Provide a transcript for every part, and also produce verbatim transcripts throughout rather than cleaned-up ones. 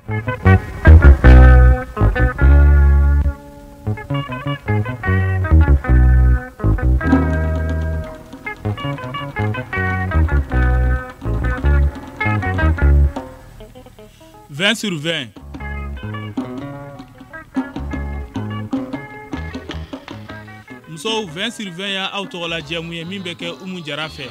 vingt sur vingt. Muso vingt sur vingt ya aw tɔgɔ la jɛmu ye min bɛ kɛ Umu Jara fɛ.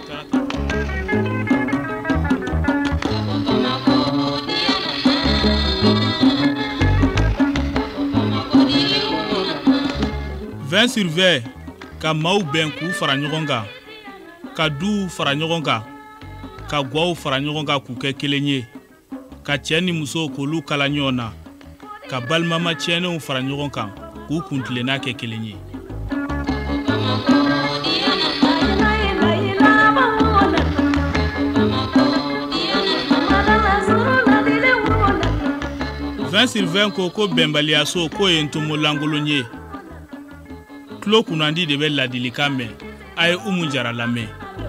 vingt sur vingt ka maaw bɛn k'u fara ɲɔgɔn kan, ka duw fara ɲɔgɔn kan, ka gwaw fara ɲɔgɔn kan k'u kɛ kelen ye, ka cɛ ni muso k'olu kala ɲɔgɔn na, ka balimama tiɲɛnenw fara ɲɔgɔn kan k'u kuntilenna kɛ kelen ye. vingt sur vingt ko ko bɛnbaliyaso k'o ye ntomolankolon ye. Tulo kunnandi de bɛ ladilikan mɛn. A ye Umu Jara lamɛn.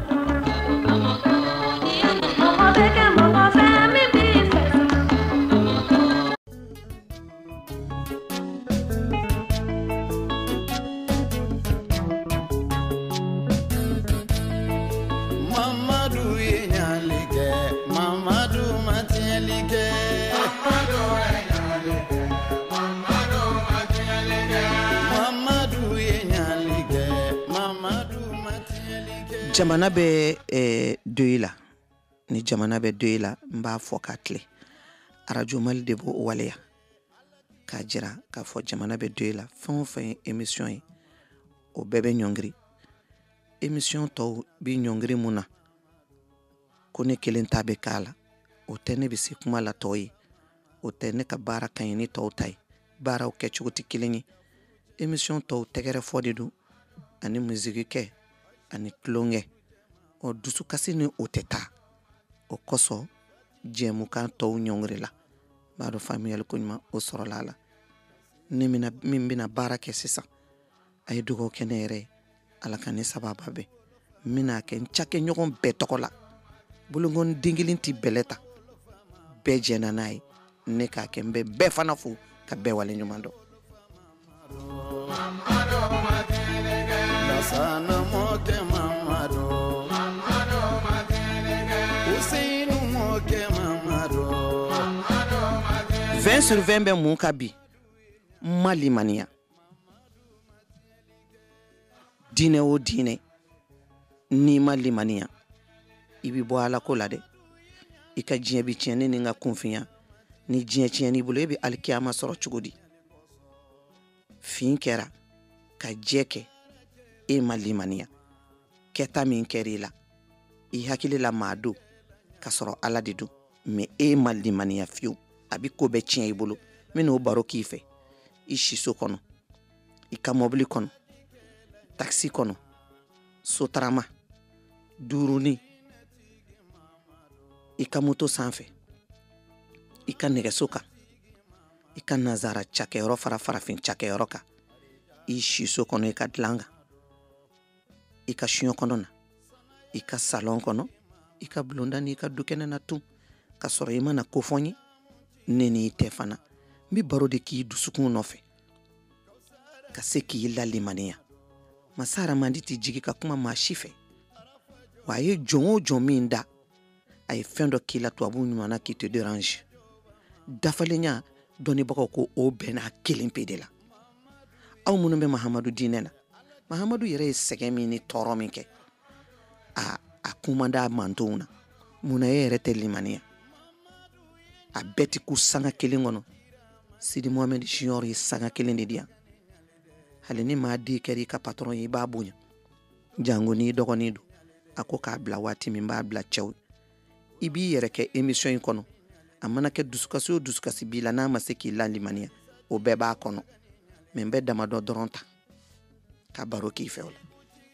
Jamana bɛ eh, deuil la ni jamana bɛ deuil la n b'a fɔ ka tile Radio Mali de b'o waleya k'a jira k'a fɔ jamana bɛ deuil la fɛn o fɛn ye émission ye o bɛɛ bɛ ɲɔngiri émission tɔw bi ɲɔngiri mun na ko ne kelen ta bɛ k'a la o tɛ ne bɛ se kuma la tɔw ye o tɛ ne ka baara ka ɲi ni tɔw ta ye baaraw kɛcogo tɛ kelen ye émission tɔw tɛgɛrɛ fɔ de don ani musique kɛ ani tulonkɛ o dusukasi ni o tɛ taa o kosɔn jɛmukan tɔw ɲɔngiri la b'a dɔn faamuyali ko ɲuman o sɔrɔla a la ne mina min bɛna baara kɛ sisan a ye dugawu kɛ ne yɛrɛ ye ala ka ne sababa bɛn n bɛna kɛ n cakɛɲɔgɔn bɛɛ tɔgɔ la bolokɔni den kelen tɛ bɛlɛ ta bɛɛ jɛna n'a ye ne k'a kɛ n bɛ bɛɛ fana fo ka bɛɛ wale ɲuman dɔn. vingt sur vingt bɛ mun ka bi ma limaniya diinɛ o diinɛ n'i ma limaniya i bi bɔ ala ko la dɛ i ka diɲɛ bi tiɲɛ ne ni n ka kunfinya ni diɲɛ tiɲɛ n'i bolo e bɛ alikiyama sɔrɔ cogo di fin kɛra ka jɛ kɛ e ma limaniya kɛta min kɛra i la i hakili la maa don ka sɔrɔ ala de don mais e ma limaniya fiyewu a bi ko bɛ tiɲɛ i bolo n bɛna o baro k'i fɛ i siso kɔnɔ i ka mɔbili kɔnɔ taxi kɔnɔ sotarama duurunin i ka moto sanfɛ i ka nɛgɛso kan i ka nazara cakɛyɔrɔ fara farafin cakɛyɔrɔ kan i siso kɔnɔ i ka dilan kan i ka siɲɔ kɔnɔ na i ka salon kɔnɔ i ka bulonda ni i ka dukɛnɛ na tun ka sɔrɔ i mana ko fɔ n ye ne ni i tɛ fana n bi baro de k'i dusukun nɔfɛ ka se k'i lalimaniya masa haramandi t'i jigi ka kuma maa si fɛ wa a ye jɔn o jɔn min da a ye fɛn dɔ k'i la tubabu ɲuman na k'i te dérange dafalenya dɔnnibagaw ko o bɛnna kelen pe de la aw minnu bɛ mahamadu diinɛ na mahamadu yɛrɛ ye sɛgɛn min ni tɔɔrɔ min kɛ a a kumanda mantonw na munna e yɛrɛ tɛ limaniya a bɛɛ ti ku sanga kelen kɔnɔ Sidi Mohamed Junior ye sanga kelen de di yan hali ni maa di kɛra i ka patron ye i b'a bonya jango ni dɔgɔnin don a ko k'a bila waati min b'a bila cɛw i b'i yɛrɛ kɛ émission in kɔnɔ a mana kɛ dusukasi o dusukasi b'i la n'a ma se k'i lalimaniya o bɛɛ b'a kɔnɔ mais n bɛ damadɔ dɔrɔn ta ka baro k'i fɛ o la.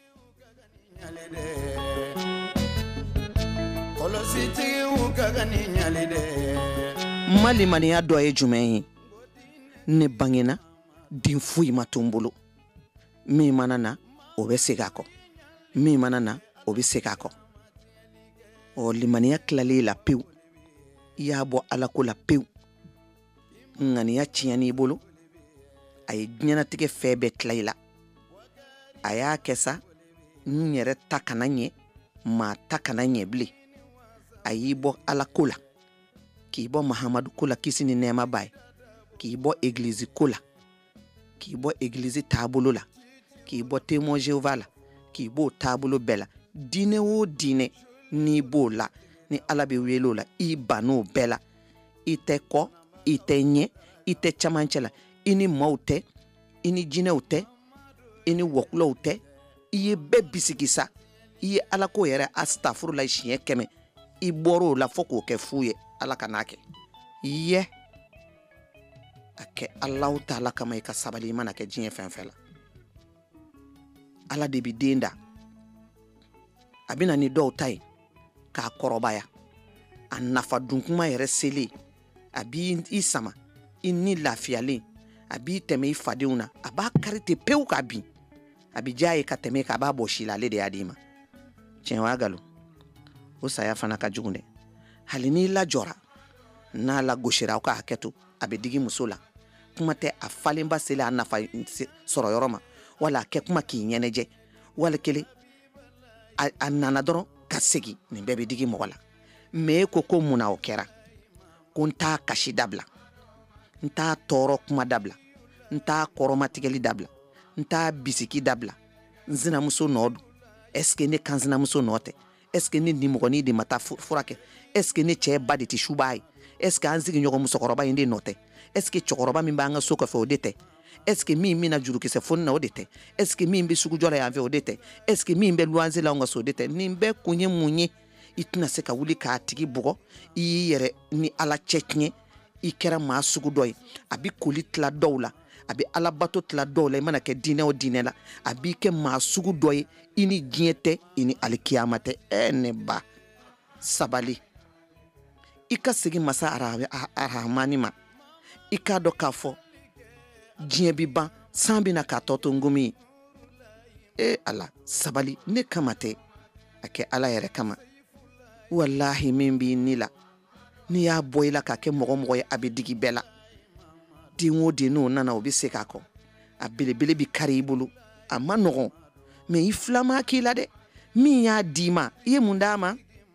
Malimaniya dɔ ye jumɛn ye ne bangena den foyi ma to n bolo min mana na o bɛ segin a kɔ min mana na o bɛ segin a kɔ ɔ limaniya tilalen la pewu i y'a bɔ ala ko la pewu ŋaniya tiɲɛn'i bolo a ye diɲɛnatigɛ fɛn bɛɛ tila i la a y'a kɛ sa n yɛrɛ ta kana ɲɛ maa ta kana ɲɛ bilen a y'i bɔ ala ko la k'i bɔ mahamadu ko la kisi ni nɛɛma b'a ye k'i bɔ egilizi ko la k'i bɔ egilizi taabolo la k'i bɔ témoin Jéhovah la k'i b'o taabolo bɛɛ la diinɛ o diinɛ n'i b'o la ni ala bɛ wele o la i ban'o bɛɛ la i tɛ kɔ i tɛ ɲɛ i tɛ camancɛ la i ni maaw tɛ i ni jinɛw tɛ i ni wɔkulaw tɛ i ye bɛɛ bisigi sa i ye ala ko yɛrɛ astafurula siɲɛ kɛmɛ i bɔr'o la fo k'o kɛ fu ye ala ka n'a kɛ yɛ a kɛ alahu taala kama i ka sabali i mana kɛ diɲɛ fɛn fɛn la ala de bi den da a bɛna ni dɔw ta ye k'a kɔrɔbaya a nafa dunkuma yɛrɛ selen a b'i sama i ni lafiyalen a b'i tɛmɛ i fadenw na a b'a kari ten pewu k'a bin a bi diya ye ka tɛmɛ k'a b'a bɔ si la ale de y'a d'i ma tiɲɛ wa galo o saya fana ka jugu dɛ hali n'i lajɔra n'a lagosira aw ka hakɛ to a bɛ digi muso la kuma tɛ a falenba selen a nafa sɔrɔ yɔrɔ ma wala a kɛ kuma k'i ɲɛnɛjɛ wali kelen a, a nana dɔrɔn ka segin nin bɛɛ bɛ digi mɔgɔ la mɛ e ko ko mun na o kɛra ko n t'a kasi dabila n t'a tɔɔrɔ kuma dabila n t'a kɔrɔmatigɛli dabila n t'a bisiki dabila n sinamuso nɔ don est-ce que ne kan sinamuso nɔ tɛ est-ce que ne nimɔgɔnin de ma taa furakɛ est-ce que ne cɛ ba de tɛ suba ye est-ce que an sigiɲɔgɔn musokɔrɔba in de nɔ tɛ est-ce que cɛkɔrɔba min b'an ka so kɔfɛ o de tɛ est-ce que min bɛna jurukisɛ foni na o de tɛ est-ce que min bɛ sugujɔ la yan fɛ o de tɛ est-ce que min bɛ luwanse la an ka so o de tɛ nin bɛɛ kun ye mun ye i tɛna se ka wuli k'a tigi bugɔ i y'i yɛrɛ ni ala cɛ tiɲɛ i kɛra maa sugu dɔ ye a bɛ koli tila dɔw la a bɛ alabato tila dɔw la i mana kɛ diinɛ o diinɛ la a b'i kɛ maa sugu dɔ ye i ni diɲɛ tɛ i ni alikiyama tɛ ɛ ne ba sabali i ka segin masa arahamani ma i k'a dɔn k'a fɔ diɲɛ bi ban san bɛna k'a tɔ to ngomi ye e ala sabali ne kama tɛ a kɛ ala yɛrɛ kama walahi min b'i ni la n'i y'a bɔ i la k'a kɛ mɔgɔ mɔgɔ ye a bɛ digi bɛɛ la den o den n'o nana o bɛ se k'a kɔ a belebele bi kari i bolo a ma nɔgɔn mɛ i filama k'i la dɛ min y'a d'i ma i ye mun d'a ma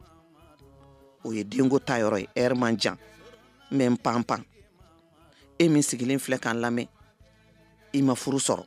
o ye denko ta yɔrɔ ye ɛri man jan mɛ n pan pan e min sigilen filɛ k'an lamɛn i ma furu sɔrɔ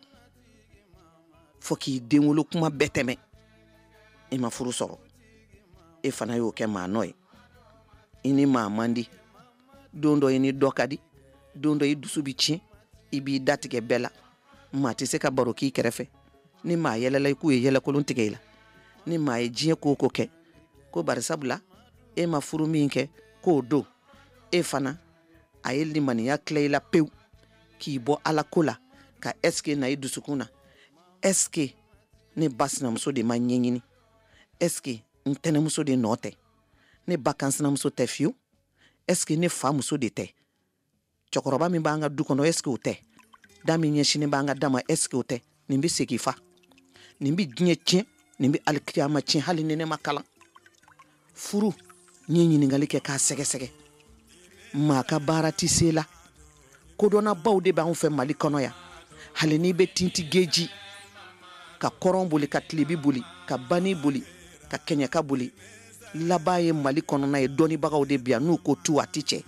fo k'i den wolo kuma bɛɛ tɛmɛ i ma furu sɔrɔ e fana y'o kɛ maa nɔ ye i ni maa man di don dɔ i ni dɔ ka di don dɔ i dusu bi tiɲɛ i b'i datigɛ bɛɛ la maa tɛ se ka baro k'i kɛrɛfɛ ni maa yɛlɛla i k'u ye yɛlɛkolon tigɛ i la ni maa ye diɲɛ ko o ko kɛ ko barisabula e ma furu min kɛ k'o don e fana a ye limaniya tila i la pewu k'i bɔ ala ko la ka ɛsike na i dusukun na ɛsike ne ba sinamuso de ma ɲɛɲini ɛsike n tɛnɛmuso de nɔ tɛ ne ba kan sinamuso tɛ fiyewu ɛsike ne fa muso de tɛ cɛkɔrɔba min b'an ka du kɔnɔ ɛsike o tɛ da min ɲɛsinin b'an ka da ma ɛsike o tɛ nin bɛ segin fa nin bɛ diɲɛ tiɲɛ nin bɛ alikiyama tiɲɛ hali ni ne ma kalan furu n ye ɲininkali kɛ k'a sɛgɛsɛgɛ maa ka baara tɛ se la kodɔnnabaw de b'anw fɛ mali kɔnɔ yan hali n'i bɛ tinti geji ka kɔrɔn boli ka tilebi boli ka bani boli ka kɛɲɛka boli laban ye mali kɔnɔna ye dɔnnibagaw de bi yan n'u ko tu a ti cɛ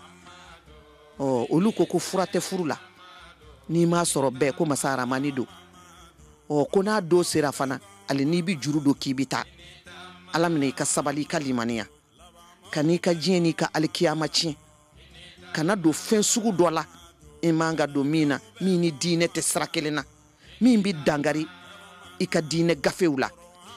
ɔ olu ko ko fura tɛ furu la n'i m'a sɔrɔ bɛɛ ko masa aramani don ɔ ko n'a don sera fana hali n'i bi juru don k'i bi taa ala minɛ i ka sabali i ka limaniya ka n'i ka diɲɛ n'i ka alikiyama tiɲɛ kana don fɛn sugu dɔ la i man ka don min na min ni diinɛ tɛ sira kelen na min bi dangari i ka diinɛ gafew la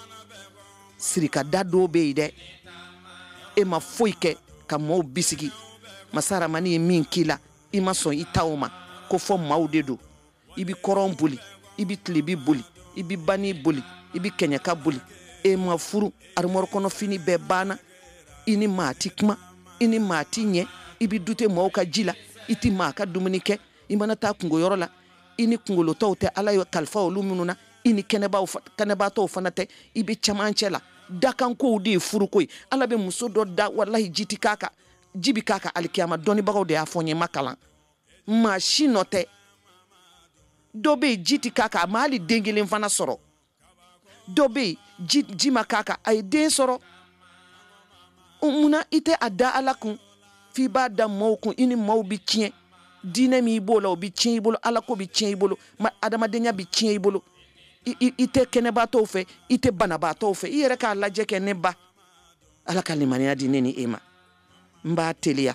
sirika da dɔw bɛ yen dɛ e ma foyi kɛ ka maaw bisigi masa aramani ye min k'i la i ma sɔn i ta o ma ko fɔ maaw de don i bi kɔrɔn boli i bi tilebi boli i bi bani boli i bi kɛɲɛka boli e ma furu arimɔri kɔnɔ fini bɛɛ banna i ni maa ti kuma i ni maa ti ɲɛ i bi dute maaw ka ji la i ti maa ka dumuni kɛ i mana taa kungoyɔrɔ la i ni kungolotɔw tɛ ala ye kalifa olu minnu na i ni kɛnɛbaatɔw fana tɛ i bɛ camancɛ la dakankow de ye furuko ye ala bɛ muso dɔ da walahi ji ti k'a kan ji bi k'a kan alikiyama dɔnnibagaw de y'a fɔ n ye ma kalan maa si nɔ tɛ dɔ bɛ yen ji ti k'a kan a ma hali den kelen fana sɔrɔ dɔ bɛ yen ji ji ma k'a kan a ye den sɔrɔ munna i tɛ a da Ala kun f'i b'a da maaw kun i ni maaw bi tiɲɛ diinɛ min i b'o la o bi tiɲɛ i bolo Ala ko bi tiɲɛ i bolo adamadenya bi tiɲɛ i bolo i i i tɛ kɛnɛbaatɔw fɛ i tɛ banabaatɔw fɛ i yɛrɛ k'a lajɛ kɛ ne ba Ala ka limaniya di ne ni e ma n b'a teliya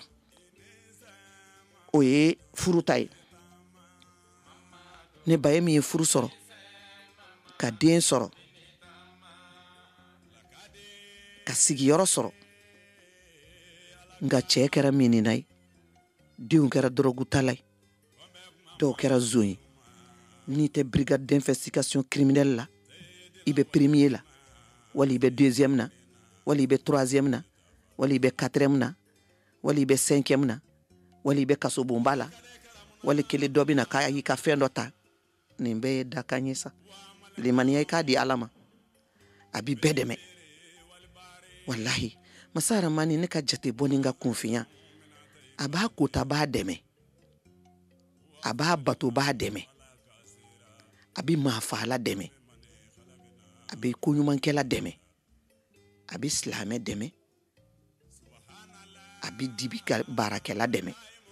o ye furu ta ye ne ba ye min ye furu sɔrɔ ka den sɔrɔ ka sigiyɔrɔ sɔrɔ nka cɛ kɛra minina ye denw kɛra dɔrɔgutala ye dɔw kɛra zon ye n'i tɛ brigade d'investigation criminelle la i bɛ premier la wali i bɛ deuxième na wali i bɛ troisième na wali i bɛ quatrième na wali i bɛ cinquième na wali i bɛ kasobonba la wali kelen dɔ bɛ na k'a y'i ka fɛn dɔ ta nin bɛɛ ye dakan ye sa limaniya i k'a di Ala ma a b'i bɛɛ dɛmɛ wallahi masa Rahamani ne ka jate bɔ ni n ka kunfiya a b'a kota b'a dɛmɛ a b'a bato b'a dɛmɛ a bɛ maafaala dɛmɛ a bɛ koɲumankɛla dɛmɛ a bɛ silamɛ dɛmɛ a bɛ dibi baarakɛla dɛmɛ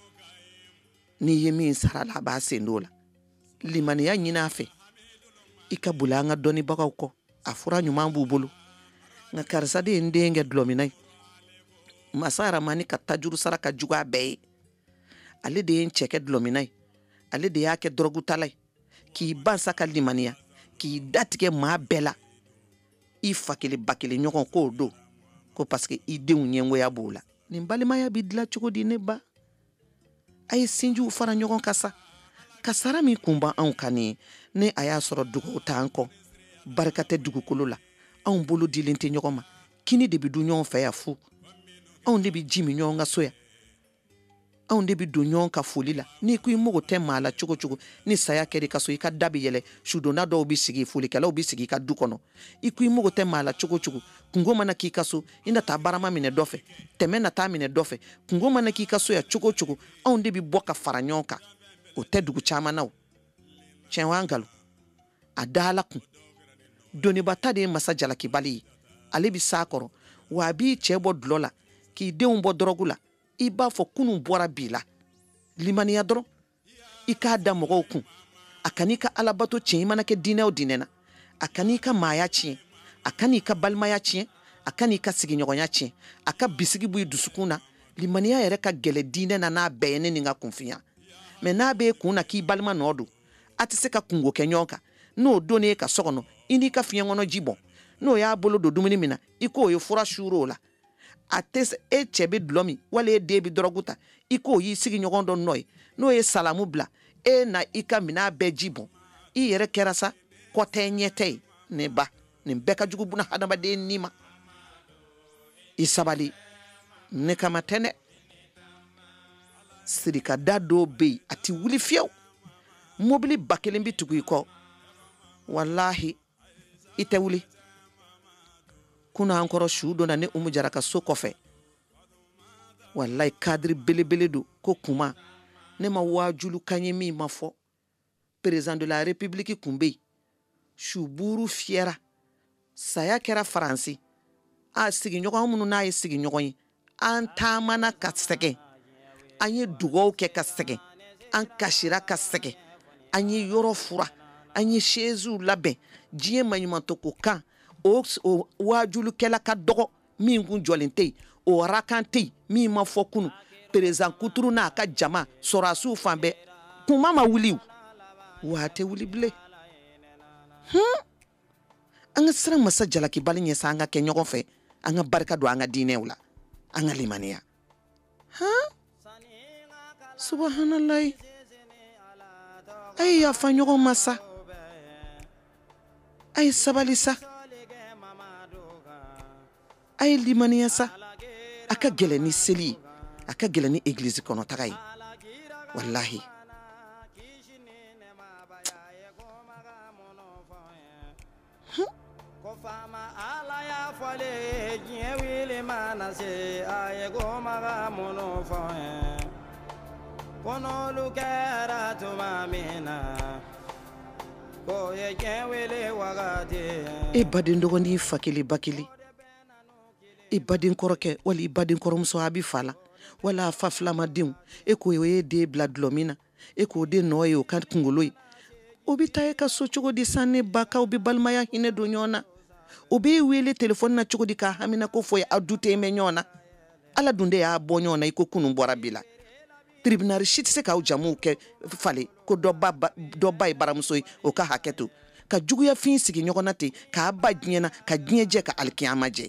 n'i ye min sara la a b'a sen don la limaniya ɲini a fɛ i ka boli an ka dɔnnibagaw kɔ a fura ɲuman b'u bolo nka karisa de ye n den kɛ dulɔmina ye masa Rahamani ka tajuru sara ka jugu a bɛɛ ye ale de ye n cɛ kɛ dulɔmina ye ale de y'a kɛ dɔrɔgutala ye k'i ban sa ka limaniya k'i datigɛ maa bɛɛ la i fa kelen ba kelen ɲɔgɔn k'o don ko parce que i denw ɲɛngoya b'o la nin balimaya bi dilan cogo di ne ba a ye sinjiw fara ɲɔgɔn kan sa kasara min kun b'an anw kan ni ne a y'a sɔrɔ dugaw t'an kɔ barika tɛ dugukolo la anw bolo dilen tɛ ɲɔgɔn ma kini de bi dun ɲɔgɔn fɛ yan fu anw de bi ji min ɲɔgɔn ka so yan anw de bi don ɲɔgɔn ka foli la n'i ko i mago tɛ maa la cogo cogo ni saya kɛra i ka so i ka da bi yɛlɛ sudonna dɔw bi sigi folikɛlaw bi sigi i ka du kɔnɔ i ko i mago tɛ maa la cogo cogo kungo mana k'i ka so i na taa barama minɛ dɔ fɛ tɛmɛ na taa minɛ dɔ fɛ kungo mana k'i ka so yan cogo cogo anw de bi bɔ ka fara ɲɔgɔn kan o tɛ dugu caman na o tiɲɛ wa ngalon a da Ala kun dɔnnibata de ye masa jalakibali ye ale bi s'a kɔrɔ wa a b'i cɛ bɔ dulɔ la k'i denw bɔ dɔrɔgu la i b'a fɔ kunun bɔra bi la limaniya dɔrɔn i k'a da mɔgɔw kun a kan'i ka alabato tiɲɛ i mana kɛ diinɛ o diinɛ na a kan'i ka maaya tiɲɛ a kan'i ka balimaya tiɲɛ a kan'i ka sigiɲɔgɔnya tiɲɛ a ka bisigi b'i dusukun na limaniya yɛrɛ ka gɛlɛ diinɛ na n'a bɛɛ ye ne ni n ka kunfiya mɛ n'a bɛ kun na k'i balima nɔ don a tɛ se ka kungo kɛ ɲɔgɔn kan n'o donnen ye ka so kɔnɔ i n'i ka fiɲɛ kɔnɔ ji bɔn n'o y'a bolo don dumuni min na i k'o ye fura suuro o la a tɛ se e cɛ bɛ dulɔ min wali e den bɛ dɔrɔgu ta i k'o y'i sigi ɲɔgɔn dɔ nɔ ye n'o ye salamu bila e na i ka minɛn bɛɛ ji bɔn i yɛrɛ kɛra sa kɔ tɛ ɲɛ tɛ ye ne ba nin bɛɛ ka jugu buna hadamaden ni ma i sabali ne kama tɛ dɛ sirika da dɔw bɛ yen a ti wuli fiyewu mobili ba kelen bɛ tugu i kɔ wallahi i tɛ wuli kuna an kɔrɔ su dɔ na ne Umu Jara ka so kɔfɛ wallahi kadiri belebele do ko kuma ne ma wajulu kanye min ma fɔ président de la république kun bɛ yen su buru fiyɛra saya kɛra faransi a sigiɲɔgɔn minnu n'a ye sigiɲɔgɔn ye an taamana ka sɛgɛn an ye dugawu kɛ ka sɛgɛn an kasira ka sɛgɛn an ye yɔrɔ fura an ye chaise labɛn diɲɛ maɲumanto ko kan o wajulukɛla ka dɔgɔ min kun jɔlen tɛ yen o rakan tɛ yen min ma fɔ kunu président kuturu n'a ka jama sɔrɔsiw fan bɛɛ kuma ma wuli wa a tɛ wuli bilen hmm? an ka siran masa jalakibali ɲɛ sa an ka kɛ ɲɔgɔn fɛ an ka barika don an ka diinɛw la an ka limaniya huh? subhanalahi a ye yafa ɲɔgɔn ma sa a ye sabali sa a ye limaniya sa a ka gɛlɛn ni seli ye a ka gɛlɛn ni église kɔnɔ taga ye wallahi e baden dɔgɔnin fa kelen ba kelen e baden kɔrɔkɛ wala i baden kɔrɔmuso a bi fala wala a fa filamadenw e ko o ye den bila dulɔ min na e k'o den nɔ ye o ka kunkolo ye o bi taa e ka so cogo di san ne ba kaw bi balimaya hinɛ don ɲɔgɔn na o b'i wele telefɔni na cogo di k'a hamina ko fɔ ye a du tɛ mɛn ɲɔgɔn na ala dun de y'a bɔ ɲɔgɔn na i ko kunun bɔra bi la tribunal si tɛ se k'aw jamuw kɛ fale ko dɔ ba dɔ ba ye baramuso ye o ka hakɛ to ka juguya fin sigi ɲɔgɔn na ten k'a ba diɲɛ na ka diɲɛ jɛ ka alikiyama jɛ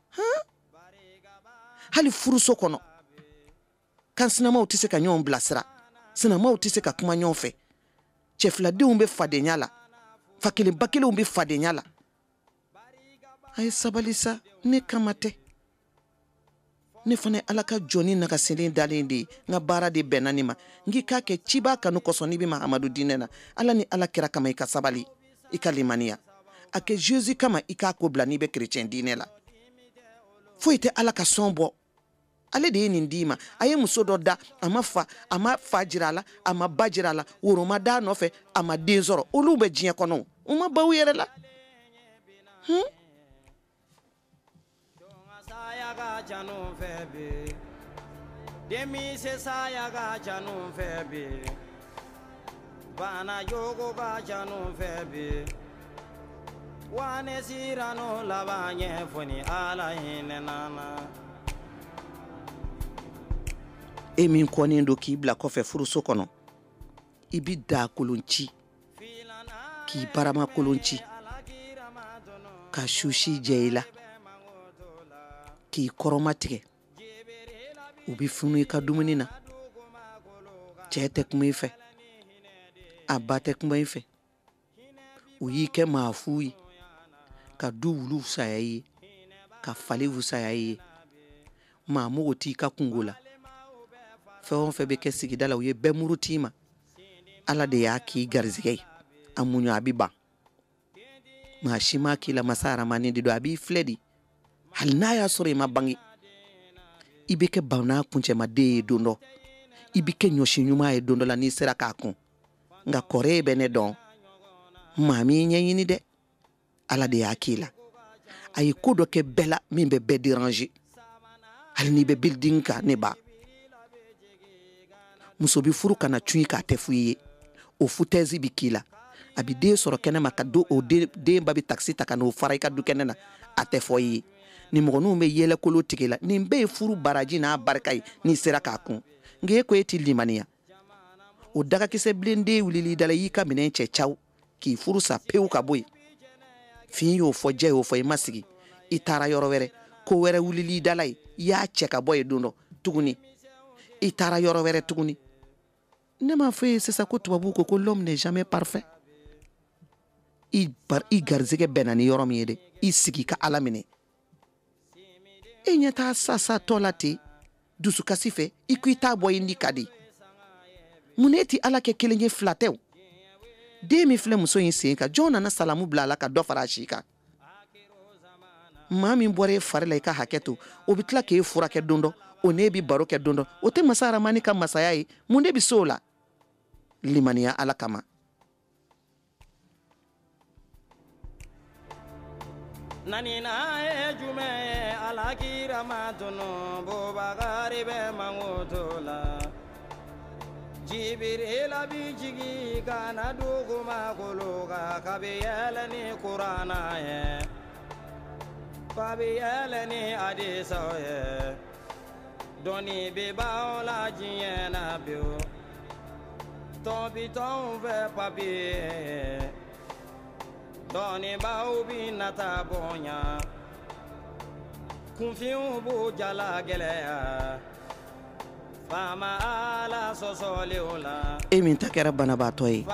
hali furuso kɔnɔ kan sinamaw tɛ se ka ɲɔgɔn bilasira sinamaw tɛ se ka kuma ɲɔgɔn fɛ cɛ filadenw bɛ fadenya la fa kelen ba kelenw bɛ fadenya la a ye sabali sa ne kama tɛ ne fana ala ka jɔni nagasilen dalen de ye n ka baara de bɛnna ne ma n k'i k'a kɛ ci b'a kanu kɔsɔn n'i bɛ mahamadu diinɛ na ala ni ala kira kama i ka sabali i ka limaniya a kɛ Jésus kama i k'a ko bila n'i bɛ chrétien diinɛ la foyi tɛ ala ka sɔn bɔ ale de ye nin d'i ma a ye muso dɔ da a ma fa a ma fa jira a la a ma ba jira a la woro ma da nɔfɛ a ma den sɔrɔ olu bɛ diɲɛ kɔnɔ u ma baw yɛrɛ la hmm? Demi se saya ga janu febe bana yogo ga janu febe wane sirano labanye foni ala hinenana e min kɔnen do k'i bila kɔfɛ furuso kɔnɔ i bi da kolon ci k'i barama kolon ci ka susi jɛ i la k'i kɔrɔma tigɛ u bi funu i ka dumuni na cɛ tɛ kuma i fɛ a ba tɛ kuma i fɛ u y'i kɛ maa fu ye ka du wulu fusaya i ye ka fali fusaya i ye maa mogo t'i ka kungo la fɛn o fɛn bɛ kɛ sigida la u ye bɛɛ muru t'i ma ala de y'a k'i garizigɛ ye a muɲu a bi ban maa si ma k'i la masa aramani de do a b'i filɛ di hali n'a y'a sɔrɔ i ma bange i bɛ kɛ bana kuncɛmaden ye don dɔ i bɛ kɛ ɲɔsi ɲuman ye don dɔ la n'i sera k'a kun nka kɔrɛ bɛ ne dɔn maa m'i ɲɛɲini dɛ ala de y'a k'i la a ye ko dɔ kɛ bɛɛ la min bɛ bɛɛ déranger hali n'i bɛ building kan ne ba muso bi furu kana tun k'a tɛ f'i ye o foutaise bi k'i la a bi den sɔrɔ kɛnɛ ma ka do o den ba bi taxi ta ka n'o fara i ka du kɛnɛ na a tɛ fɔ i ye ni mɔgɔninw bɛ yɛlɛ kolo tigɛ la nin bɛɛ ye furu baraji n'a barika ye n'i sera k'a kun nka e ko e t'i limaniya o dagakisɛ bilenden wulili da la i y'i ka minɛn cɛ caw k'i furu sa pewu ka bɔ yen fin y'o fɔ jɛ y'o fɔ i ma sigi i taara yɔrɔ wɛrɛ ko wɛrɛ wulili da la ye i y'a cɛ ka bɔ yen don dɔ tuguni i taara yɔrɔ wɛrɛ tuguni ne m'a fɔ ye sisan ko tubabu ko ko l'homme n'est jamais parfait i bar i garizɛgɛ bɛnna ni yɔrɔ min ye dɛ i sigi ka ala minɛ e ɲɛ t'a sa sa tɔ la ten dusukasi fɛ i ko i t'a bɔ i ni ka di mun ne ti ala kɛ kelen ye fila tɛ o den min filɛ muso in sen kan jɔn nana salamu bila a la ka dɔ fara a si kan maa min bɔra e fari la i ka hakɛ to o bi tila k'e furakɛ don dɔ o ne bi baro kɛ don dɔ o tɛ masa aramani ka masaya ye mun de bi se o la limaniya ala kama nanina e jume ala kira matono bobagari be mangotola jibril bi jigi kana duguma kologa kabiyala ni qur'ana ye kabiyala ni hadisa ye doni be baola jiena bio tobi ton ve papier doni baubi nata bonya kunfiu bu jala geleya fama ala sosoleola e min ta kɛra banabaatɔ ye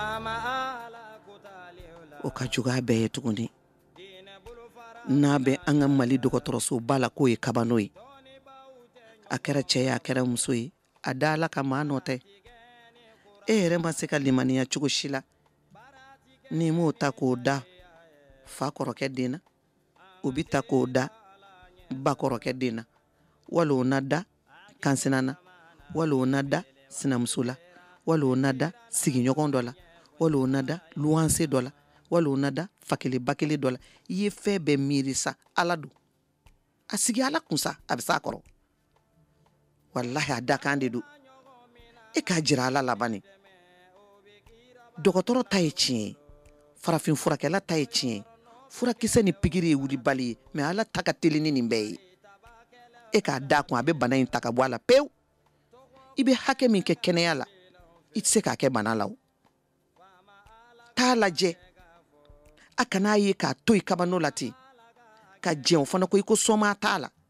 o ka jugu a bɛɛ ye tuguni n'a bɛ an ka mali dɔgɔtɔrɔsoba la k'o ye kabano ye a kɛra cɛ ye a kɛra muso ye a da ala ka maa nɔ tɛ e yɛrɛ ma se ka limaniya cogo si la ni m'o ta k'o da fa kɔrɔkɛ den na o bi ta k'o da ba kɔrɔkɛ den na wala o na da kansina na wala o na da sinamuso la wala o nada sigiɲɔgɔn dɔ la wala o nada luwanse dɔ la wala o nada fakele bakele dɔ la i ye fɛn bɛɛ miiri sa ala don a sigi ala kun sa a bɛ s'a kɔrɔ wallahi a dakan de don e k'a jira ala laban ni dɔgɔtɔrɔ ta ye tiɲɛ ye farafin furakɛla ta ye tiɲɛ ye furakisɛ ni pikiri ye wulibali ye mɛ ala ta ka teli ni nin bɛɛ ye e k'a da kun a bɛ bana in ta ka bɔ a la pewu i bɛ hakɛ min kɛ kɛnɛya la i tɛ se k'a kɛ bana la o t'a lajɛ a kana ye k'a to i kabano la ten ka jɛn o fana ko i ko sɔma t'a la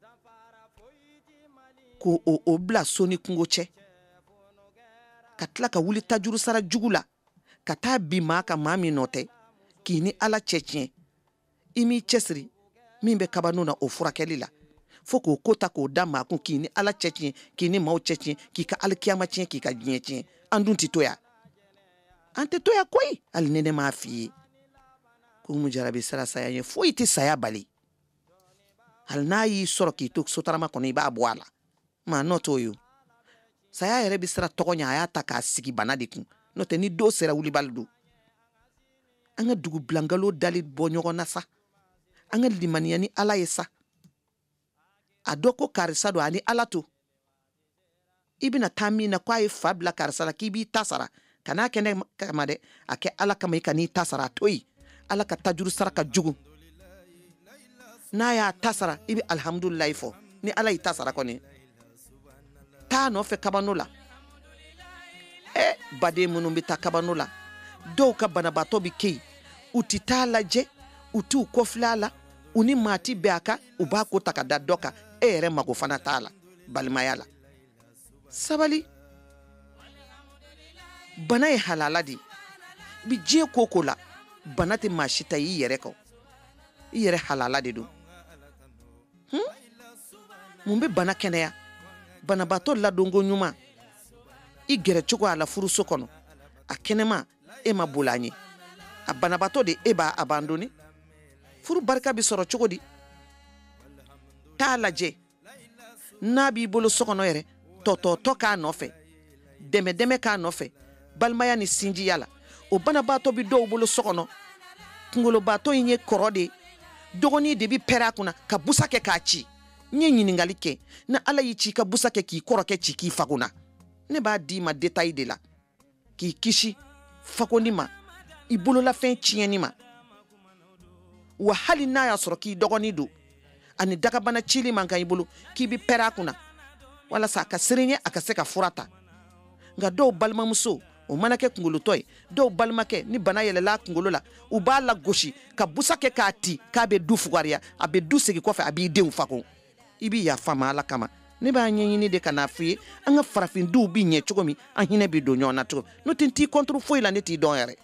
ko o, o bila so ni kungo cɛ ka tila ka wuli tajuru sara jugu la ka taa bi maa ka maa min nɔ tɛ k'i ni ala cɛ tiɲɛ i m'i cɛsiri min bɛ kabano na o furakɛli la fo k'o ko ta k'o da maa kun k'i ni ala cɛ tiɲɛ k'i ni maaw cɛ tiɲɛ k'i ka alikiyama tiɲɛ k'i ka diɲɛ tiɲɛ an dun tɛ to yan an tɛ to yan koyi hali ni ne m'a f'i ye ko mu jarabi sara saya ye foyi tɛ saya bali hali n'a y'i sɔrɔ k'i to sotarama kɔnɔ i b'a bɔ a la maa nɔ t'o ye saya yɛrɛ bɛ sira tɔgɔ ɲɛ a y'a ta k'a sigi bana de kun n'o tɛ ni dɔw sera wulibali don an ka dugu bilangalo dali bɔ ɲɔgɔn na sa an ka limaniya ni ala ye sa a dɔ ko karisa don ani ala to i bɛna taa min na ko a ye fa bila karisa la k'i b'i ta sara ka n'a kɛ ne kama dɛ a kɛ ala kama i ka n'i ta sara a to yen ala ka tajuru sara ka jugu n'a y'a ta sara i bɛ alihamudulilayi fɔ ni ala y'i ta sara kɔni taa nɔfɛ kabano la ɛ baden minnu bɛ taa kabano la dɔw ka banabaatɔ bɛ kɛ yen u tɛ taa lajɛ u t'u kɔfilɛ a la u ni maa ti bɛn a kan u b'a ko ta ka da dɔ kan e yɛrɛ mago fana t'a la balimaya la sabali bana ye halala de bi diɲɛ ko ko la bana tɛ maa si ta i yɛrɛ kɔ i yɛrɛ halala de don hmm? mun bɛ bana kɛnɛya banabaatɔ ladonko ɲuman i gɛrɛ cogo a la furuso kɔnɔ a kɛnɛma e ma boli a ɲɛ a banabaatɔ de e b'a abandonné furu barika bi sɔrɔ cogo di t'a lajɛ n'a b'i bolo so kɔnɔ yɛrɛ tɔtɔtɔ k'a nɔfɛ dɛmɛ dɛmɛ k'a nɔfɛ balimaya ni sinjiya la o banabaatɔ bi dɔw bolo so kɔnɔ kungolobaatɔ in ye kɔrɔ de dɔgɔnin de bi pɛrɛ a kunna ka busa kɛ k'a ci n ye ɲiningali kɛ na ala y'i ci ka busa kɛ k'i kɔrɔkɛ ci k'i fagona ne b'a d'i ma détail de la k'i kisi fagoni ma i bololafɛn tiɲɛni ma wa hali n'a y'a sɔrɔ k'i dɔgɔnin don ani dagabana cili man kan i bolo k'i bi pɛrɛ a kunna walasa a ka sereɲɛ a ka se ka fura ta nka dɔw balimamuso o mana kɛ kungolotɔ ye dɔw balimakɛ ni bana yɛlɛla kungolo la u b'a la gosi ka busa kɛ k'a ti k'a bɛ du fugariya a bɛ du segi kɔfɛ a b'i denw fago i bi yafa ma ala kama ne b'a ɲɛɲini de ka n'a f'i ye an ka farafin duw bi ɲɛ cogo min an hinɛ bi don ɲɔgɔn na cogo n'o tɛ n t'i contre foyi la ne t'i dɔn yɛrɛ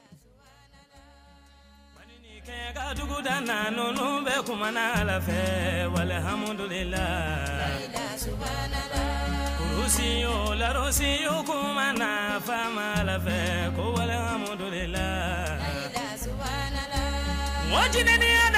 Rusiyo la rusiyo kumana fama la fe ko wala alhamdulillah wajinani